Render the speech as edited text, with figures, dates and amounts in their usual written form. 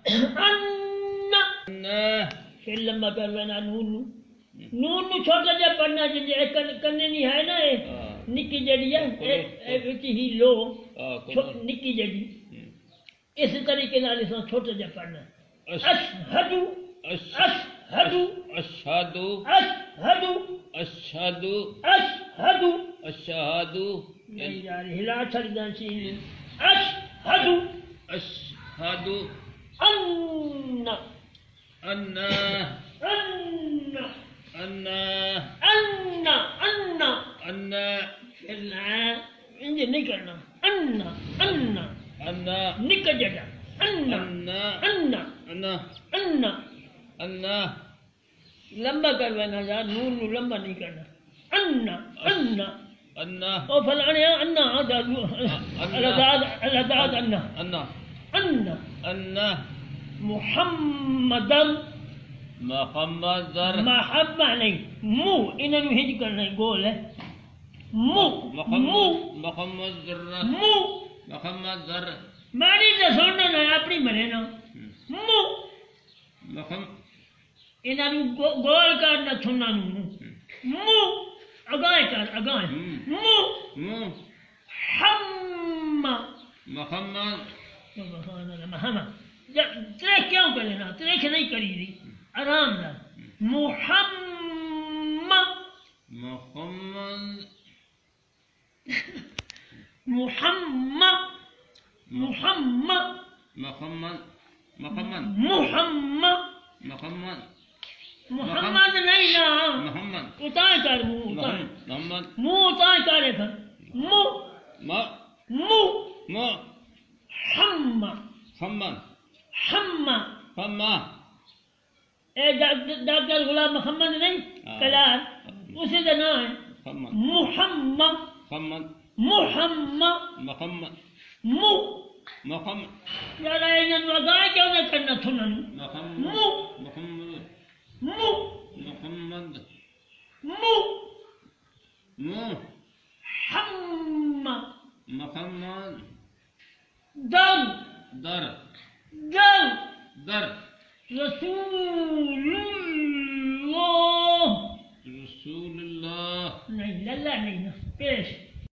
پھر لمبا کر لینا نون نون نو چھوٹا جا پڑھنا جے کنے نہیں ہے نا نکی جڑی ہے وچ ہی لو نکی جڑی اس طریقے نال اس چھوٹا جا پڑھنا اشہد اشہد اشہد اشہد اشہد اشہد اشہد نہیں یار ہلا چھڑدا سی اشہد اشہد ان ان ان ان ان ان ان انج نہیں کرنا ان ان ان نک جگہ ان ان ان ان ان ان لمبا کروانا یار نون نو لمبا نہیں کرنا ان ان ان او فلانے ان الاداد ان ان ان ان محمد محمد محبہ نہیں مو انہوں نے ہج کرنا ہے گول ہے مو مو محمد ذرہ مو محمد ذرہ ماری تو سننا نا اپنی بنے نا مو انہوں نے گول کرنا چھنا مو اگائے کر اگائے مو مو حم محمد سبحان اللہ محمد تریک کیوں کرے نا تریک نہیں کری دی آرام نہ محمد محمد محمد محمد محمد محمد محمد محمد محمد نہیں نا محمد اتائے کر منہ اتائے محمد منہ اتائے کرے کر منہ منہ ما حم حمد حم حما اے ڈاکٹر غلام محمد نہیں کلار اسی کا نام ہے محمد محمد محمد محمد مو محمد یار انہوں نے اگائے کیوں نہ کرنا تھونا مو محمد مو محمد مو مو حم محمد در در در در رسول اللہ رسول اللہ نہیں للہ نہیں نا پیش